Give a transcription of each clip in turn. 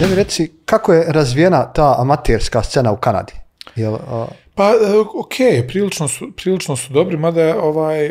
da mi reci, kako je razvijena ta amaterska scena u Kanadi? Pa, okej, prilično su dobri, mada je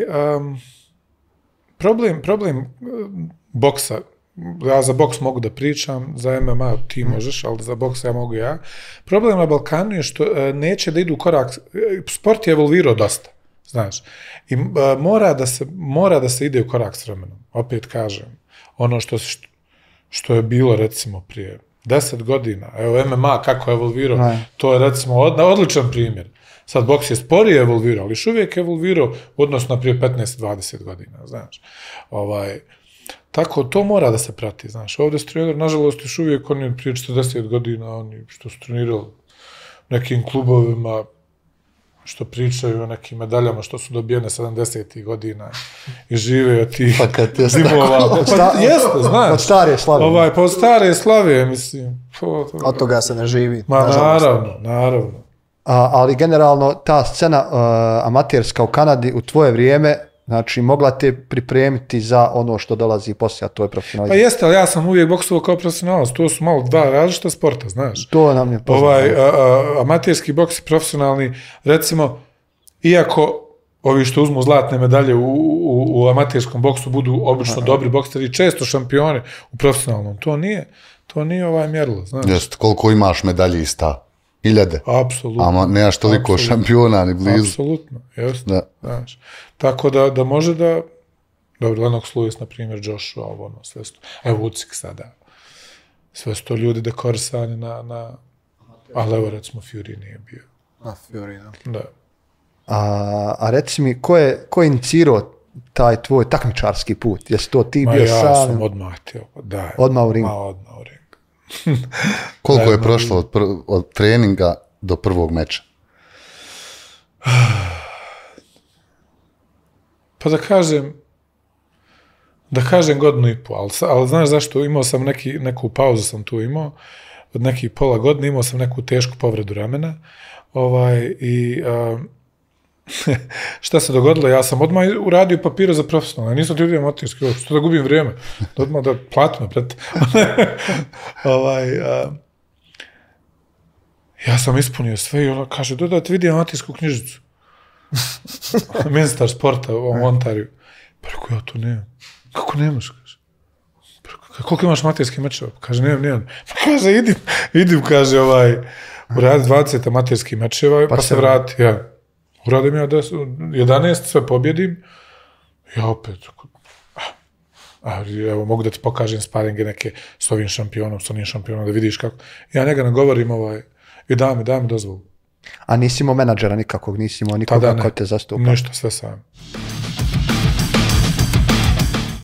problem boksa, ja za boks mogu da pričam, za MMA ti možeš, ali za boks ja mogu ja. Problem na Balkanu je što neće da idu korak, sport je evolvirao dosta, znaš, i mora da se ide u korak s vremenom, opet kažem, ono što je bilo recimo prije 10 godina, evo MMA kako je evolvirao, to je recimo odličan primjer. Sad boks je sporije evolvirao, ali još uvijek je evolvirao odnosno prije 15-20 godina, znaš. Tako, to mora da se prati, znaš. Ovdje su treneri, nažalost, još uvijek oni prije 40 godina, oni što su trenirali nekim klubovima, što pričaju o nekim medaljama što su dobijene 70. godina i žive od tih zimova. Jeste, znaš. Od stare slave. Pa od stare slave, mislim. Od toga se ne živi. Ma naravno. Ali generalno ta scena amaterska u Kanadi u tvoje vrijeme, znači mogla te pripremiti za ono što dolazi poslije, a to je profesionalizam. Pa jeste, ali ja sam uvijek boksovao kao profesionalac, to su malo dva različita sporta, znaš. To nam je poznato. Amaterski boks i profesionalni, recimo, iako ovi što uzmu zlatne medalje u amaterskom boksu budu obično dobri bokseri, često šampioni u profesionalnom, to nije mjerilo, znaš. Jeste, koliko imaš medalje ista? 1000. Apsolutno. Ama nemaš toliko šampiona ni blizu. Apsolutno, jeste. Znaš. Tako da može da... Dobro, Lennox Lewis, na primjer, Joshua, sve sto... Evo Usyk sada. Sve sto ljudi dekorisani na... Ali evo, recimo, Fury nije bio. Fury, da. A reci mi, ko je inicirao taj tvoj takmičarski put? Jesi to ti bio sam? Ja sam odmah htio. Odmah u ringu? Odmah u ringu. Koliko je prošlo od treninga do prvog meča? Pa da kažem godinu i pol, ali znaš zašto, imao sam neku pauzu sam tu imao, od nekih pola godine imao sam neku tešku povredu ramena, i šta se dogodilo, ja sam odmah uradio papire za profesionalno, nisam ti uvidio amaterski, što da gubim vrijeme, odmah da platim pred... Ja sam ispunio sve i ona kaže, da ti vidi amatersku knjižicu. Ministar sporta u Ontariju. Pa rekao, ja to nemam. Kako nemaš, kaže? Koliko imaš amaterskih mečeva? Kaže, nemam. Pa kaže, idim, kaže, uradi 20 amaterskih mečeva, pa se vrati, ja. Uradim ja 11, sve pobjedim, ja opet, evo, mogu da ti pokažem sparinge neke s ovim šampionom, da vidiš kako. Ja njega nagovorim i daj mi dozvolu. A nisi imao menadžera nikakvog, nisi imao nikoga ko te zastupa? Ništa, sve sam.